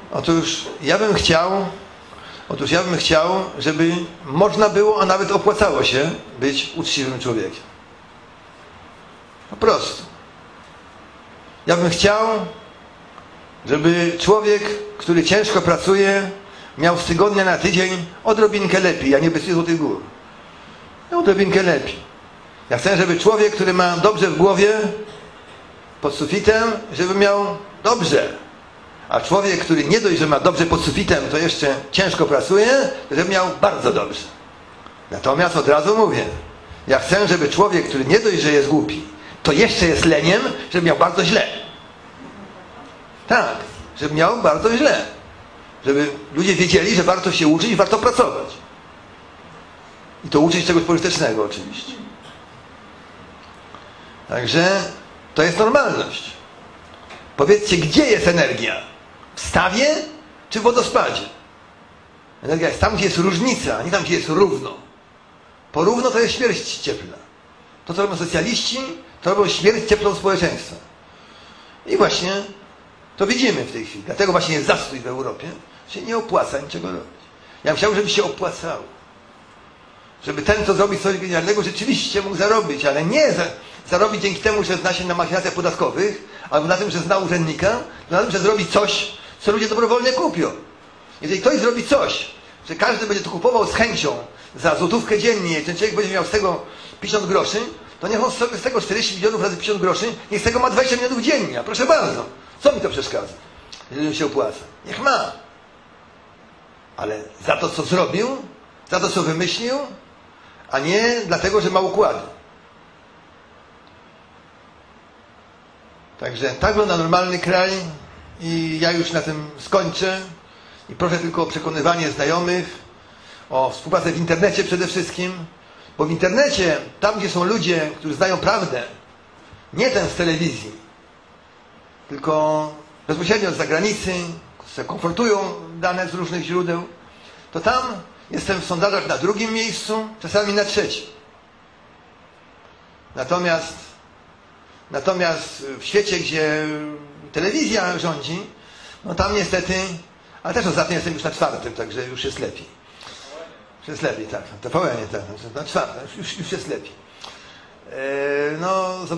Otóż ja bym chciał, żeby można było, a nawet opłacało się być uczciwym człowiekiem. Po prostu. Ja bym chciał, żeby człowiek, który ciężko pracuje, miał z tygodnia na tydzień odrobinkę lepiej, a nie bez złotych gór. Odrobinkę lepiej. Ja chcę, żeby człowiek, który ma dobrze w głowie, pod sufitem, żeby miał dobrze. A człowiek, który nie dość, że ma dobrze pod sufitem, to jeszcze ciężko pracuje, żeby miał bardzo dobrze. Natomiast od razu mówię, ja chcę, żeby człowiek, który nie dość, że jest głupi, to jeszcze jest leniem, żeby miał bardzo źle. Tak, żeby miał bardzo źle. Żeby ludzie wiedzieli, że warto się uczyć i warto pracować. I to uczyć czegoś pożytecznego oczywiście. Także to jest normalność. Powiedzcie, gdzie jest energia? W stawie czy w wodospadzie? Energia jest tam, gdzie jest różnica, a nie tam, gdzie jest równo. Porówno to jest śmierć cieplna. To, co robią socjaliści, to robią śmierć cieplną społeczeństwa. I właśnie to widzimy w tej chwili. Dlatego właśnie jest zastój w Europie, że się nie opłaca niczego robić. Ja bym chciał, żeby się opłacało. Żeby ten, kto zrobi coś genialnego, rzeczywiście mógł zarobić, ale nie zarobić dzięki temu, że zna się na machinacjach podatkowych, albo na tym, że zna urzędnika, na tym, że zrobi coś, co ludzie dobrowolnie kupią. Jeżeli ktoś zrobi coś, że każdy będzie to kupował z chęcią za złotówkę dziennie, ten człowiek będzie miał z tego 50 groszy, to niech on sobie z tego 40 milionów razy 50 groszy, niech z tego ma 20 milionów dziennie. A proszę bardzo, co mi to przeszkadza, jeżeli się opłaca? Niech ma. Ale za to, co zrobił, za to, co wymyślił, a nie dlatego, że ma układy. Także tak wygląda normalny kraj i ja już na tym skończę i proszę tylko o przekonywanie znajomych, o współpracę w internecie przede wszystkim, bo w internecie, tam gdzie są ludzie, którzy znają prawdę, nie ten z telewizji, tylko bezpośrednio z zagranicy, se konfrontują dane z różnych źródeł, to tam jestem w sondażach na drugim miejscu, czasami na trzecim. Natomiast w świecie, gdzie telewizja rządzi, no tam niestety, ale też ostatnio jestem już na czwartym, także już jest lepiej. Już jest lepiej, tak. TVN nie tak, na czwartym, już jest lepiej. No,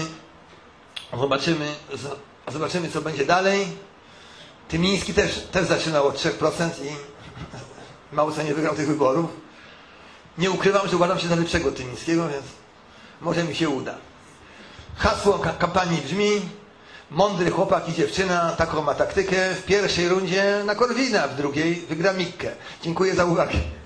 zobaczymy, co będzie dalej. Tymiński też zaczynał od 3% i mało co nie wygrał tych wyborów. Nie ukrywam, że uważam się za lepszego Tymińskiego, więc może mi się uda. Hasło kampanii brzmi: mądry chłopak i dziewczyna, taką ma taktykę. W pierwszej rundzie na Korwina, w drugiej wygra Mikkę. Dziękuję za uwagę.